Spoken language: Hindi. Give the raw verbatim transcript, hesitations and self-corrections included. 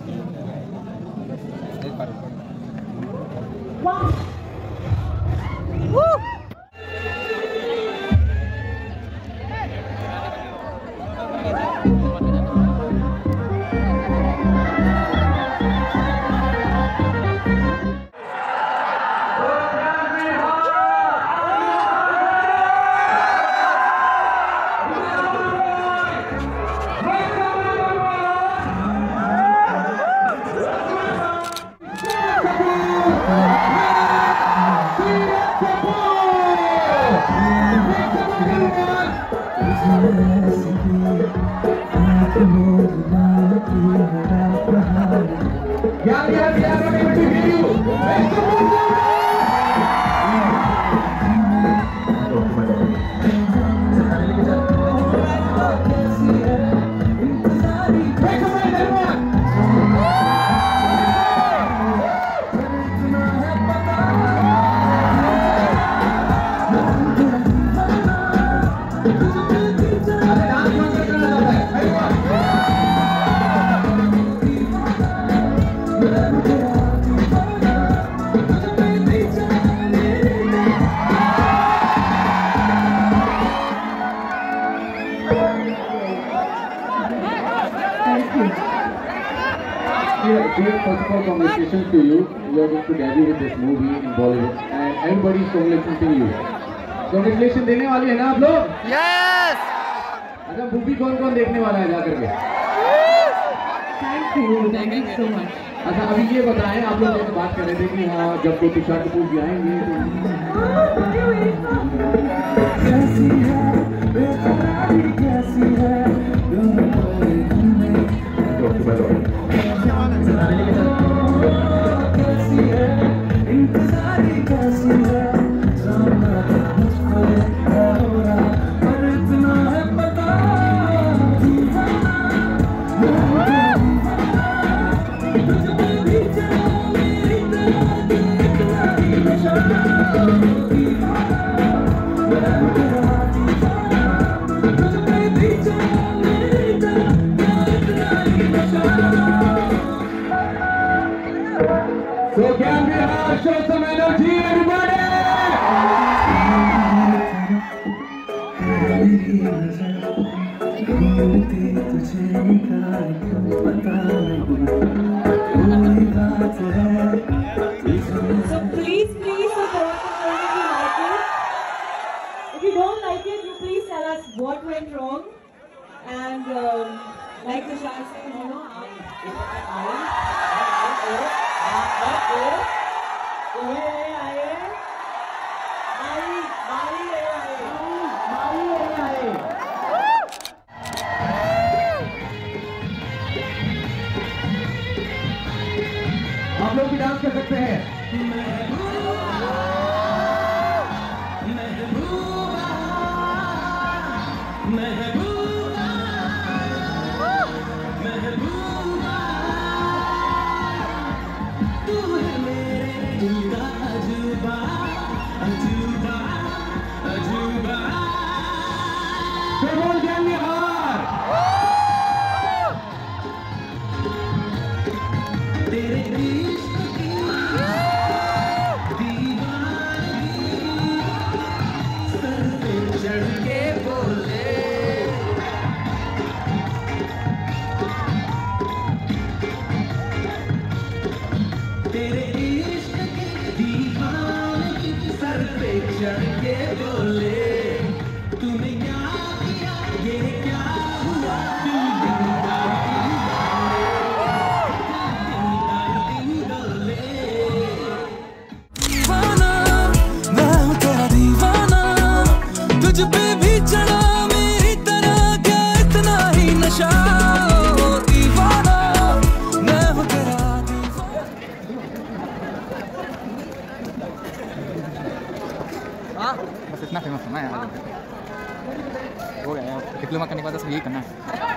First of all, congratulations to you. You are going to debut with this movie in Bollywood, and everybody is congratulating you. Congratulations देने वाली है ना आप लोग? Yes. अच्छा मूवी कौन कौन देखने वाला है जाकर के? Thank you, thank you so much. अच्छा अभी ये बताएं आप लोग जैसे बात कर रहे थे कि हाँ जब कोई तुषार कपूर भी आएंगे कैसी है बेकरारी कैसी है कैसी है इंतज़ारी कैसी है पर इतना है पता So can we have show some energy, everybody? So please, please support the film if you like it. If you don't like it, you please tell us what went wrong. And um, like Tushar said, you know, आप लोग भी डांस कर सकते हैं बस इतना फेमस होना है यार, हो गया यार। डिप्लोमा करने के बाद बस यही करना है।